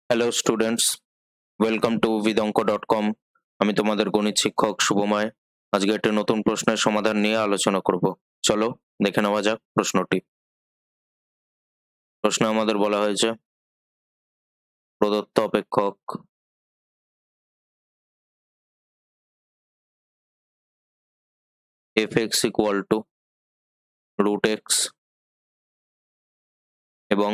Hello students, welcome to vidonko.com। আমি তোমাদের গণিত শিক্ষক শুভময়। আজকে একটা নতুন প্রশ্নের সমাধান নিয়ে আলোচনা করব। চলো দেখে নেওয়া যাক প্রশ্নটি। প্রশ্নে আমাদের বলা হয়েছে, প্রদত্ত অপেক্ষক fx ইকুয়াল টু √x এবং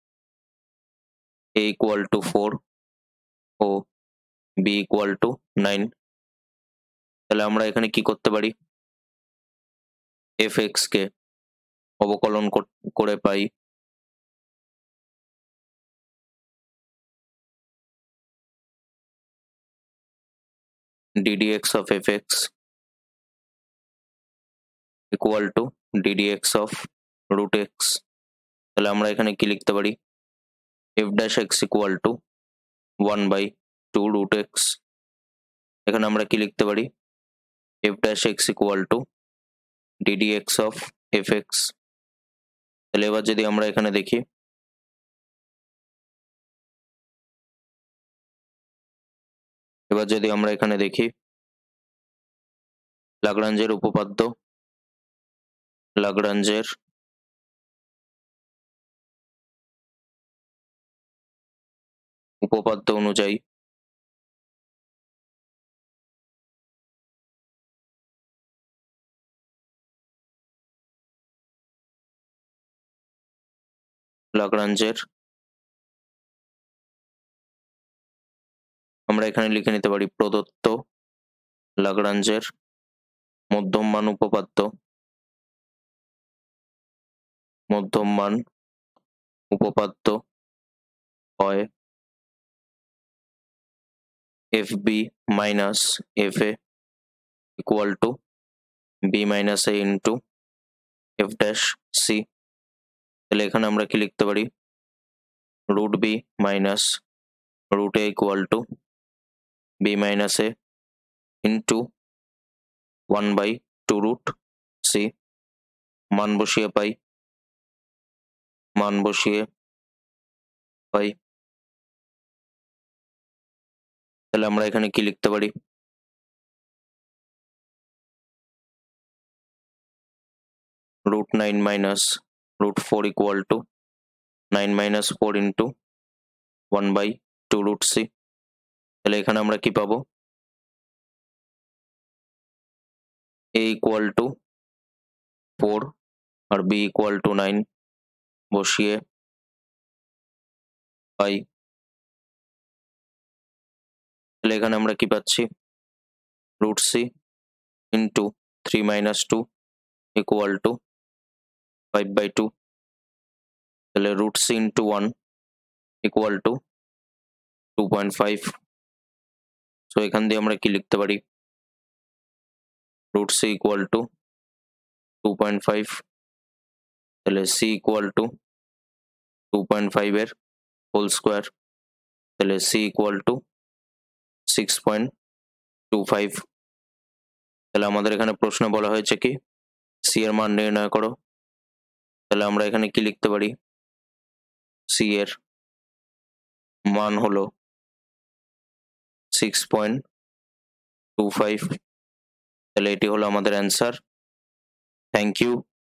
a ইকুয়াল টু 4 ও b ইকুয়াল টু 9। তাহলে আমরা এখানে কি করতে পারি? fx কে অবকলন করে পাই ddx of fx equal to ddx of √x। তাহলে আমরা এখানে কি লিখতে পারি? f dash x equal to 1/2 √x। এখানে আমরা কি লিখতে পারি? f dash x equal to ddx of fx। তাহলে এবার যদি আমরা এখানে দেখি, লাগরাঞ্জের উপপাদ্য অনুযায়ী আমরা এখানে লিখে নিতে পারি প্রদত্ত লাগরাঞ্জের মধ্যমান উপপাদ্য হয় fb minus fa equal to b minus a into f dash c। তাহলে এখানে আমরা কি লিখতে পারি? √b minus √a equal to b minus a into 1/2 √c। মান বসিয়ে পাই তাহলে আমরা এখানে কি লিখতে পারি? √9 minus √4 equal to 9 minus 4 into 1/2 √c। তাহলে এখানে আমরা কি পাবো? a equal to 4 R b equal to 9 বসিয়ে পাই। তাহলে এখানে আমরা কি পাচ্ছি? √c into 3 minus 2 equal to 5/2। তাহলে √c into 1 equal to 2.5। So এখান দিয়ে আমরা কি লিখতে পারি? √c equal to 2.5। তাহলে c equal to 2.5 এর হোল স্কোয়ার। তাহলে c equal to 6.25। তাহলে আমাদের এখানে প্রশ্নে বলা হয়েছে কি c এর মান নির্ণয় করো। তাহলে আমরা এখানে কি লিখতে পারি? c এর মান হলো 6.25। তাহলে এটি হলো আমাদের অ্যান্সার। Thank you.